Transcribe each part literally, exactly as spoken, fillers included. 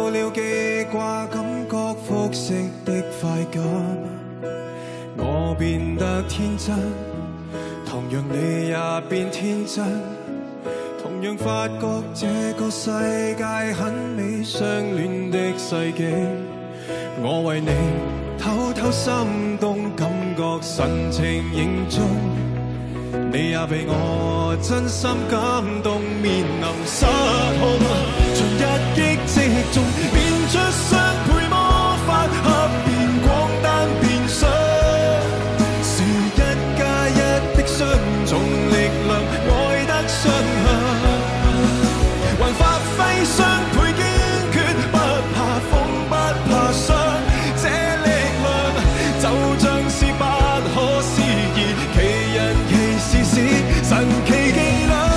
到了記掛，感覺複釋的快感。我變得天真，同樣你也變天真，同樣發覺這個世界很美，相戀的世紀。我為你偷偷心動，感覺神情凝重，你也被我真心感動，面臨失控，從一擊即中，變出雙倍魔法，合變光單變相，是一加一的雙重力量，愛得雙向，還發揮雙倍堅決，不怕風不怕霜，這力量就像是不可思議，奇人奇事是神奇伎倆。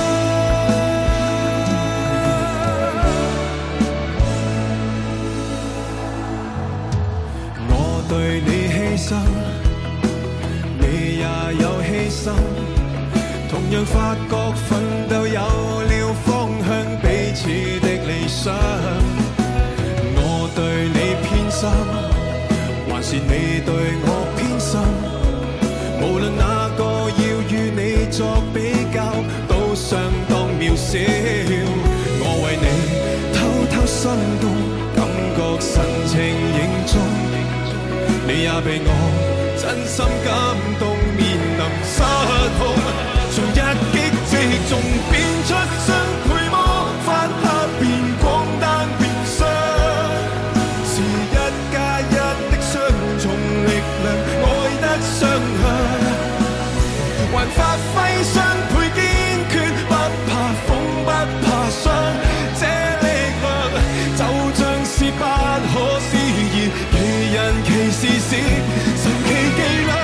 我對你犧牲，你也有犧牲，同樣發覺奮鬥有了方向，彼此的理想。我對你偏心，還是你對我偏心，無論哪個要與你作比較，都相當渺小。我為你偷偷心動，感覺神情凝重，你也被我真心感動，面臨失控，從一擊即中，變出雙倍魔法，合變光單變相，是一加一的雙重力量，愛得雙向，還發揮雙倍堅決，不怕風不怕霜，這力量就像是不可思議，奇人奇事是神奇伎倆。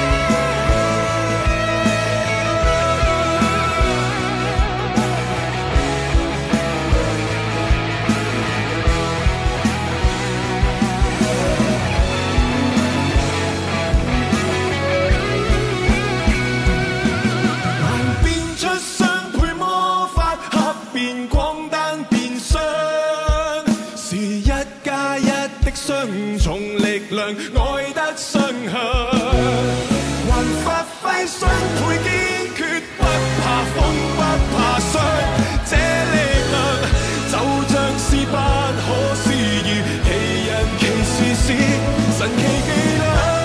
雙重力量，愛得雙向，還發揮雙倍堅決，不怕風不怕霜，這力量就像是不可思議，奇人奇事是神奇伎倆。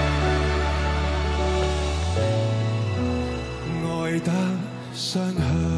相向。